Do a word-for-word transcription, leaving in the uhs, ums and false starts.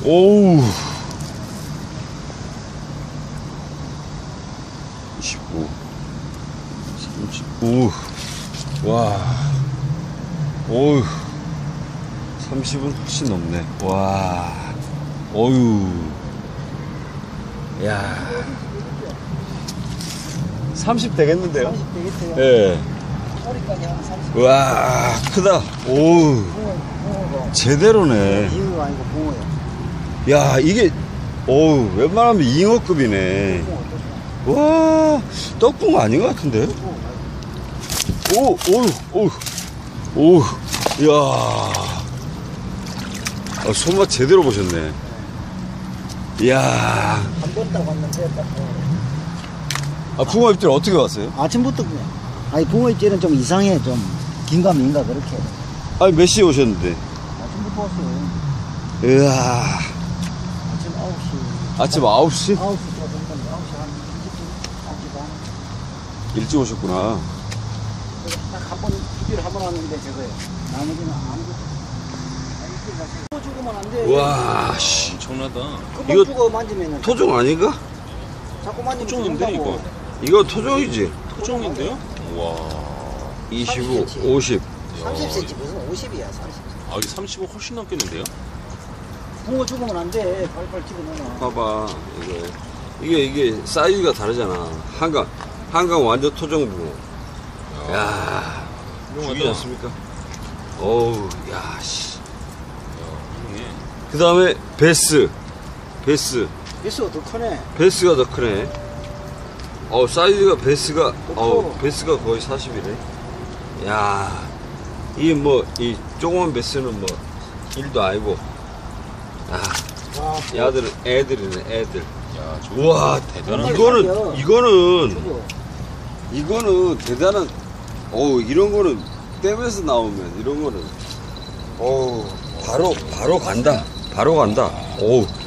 오우. 이십구. 삼십오. 와. 오우. 삼십은 훨씬 넘네. 와. 어유. 야. 삼십 되겠는데요? 삼십 되겠어요. 예. 꼬리까지 한 삼십. 와, 크다. 오우. 붕어, 붕어고. 제대로네. 잉어가 아니고 붕어예요. 야, 이게, 오우, 웬만하면 잉어급이네. 와, 떡붕어 아닌 것 같은데? 오, 오우, 오우, 오우, 이야. 아, 손맛 제대로 보셨네. 이야. 한 번 딱 왔는데 딱 붕어. 아, 붕어 입질 어떻게 왔어요? 아침부터 그냥. 아니 붕어 입질은 좀 이상해. 좀 긴가민가 그렇게. 아니, 몇 시에 오셨는데? 아침부터 왔어요. 이야. 아침 아홉 시. 아침 아홉 시? 아홉 시 정도 아홉 시 한 이십 분, 아홉 시 반. 일찍 오셨구나. 딱 한 번 입질을 한 번 왔는데 저거요. 나머지는 아무것도. 입질 자체. 또 죽으면 안 돼. 와, 씨. 엄청나다. 금방 이거 죽어 만지면은. 토종 아닌가? 자꾸 만지면 토종인데, 죽는다고. 이거 토종이지? 토종인데요? 와. 이십오, 삼십 센티미터. 오십. 삼십 센티미터 무슨 오십이야 삼십. 아, 이게 삼십오 훨씬 넘겠는데요? 붕어 죽으면 안 돼. 빨리빨리 집어넣어. 봐봐, 이거. 이게, 이게, 사이즈가 다르잖아. 한강, 한강 완전 토종붕어. 야, 죽이지 않습니까? 어우, 야, 씨. 예. 그 다음에, 베스. 베스. 베스가 더 크네. 베스가 더 크네. 어, 사이즈가, 베스가, 더 어, 커. 베스가 거의 사십이네. 야, 이 뭐, 이 조그만 베스는 뭐, 일도 아니고. 야, 와, 야들은 애들이네, 애들. 야, 저 우와, 대단한 이거는, 사이즈야. 이거는, 죽어. 이거는 대단한, 어우, 이런 거는 댐에서 나오면, 이런 거는, 어우, 바로, 바로 간다. 바로 간다. 어우.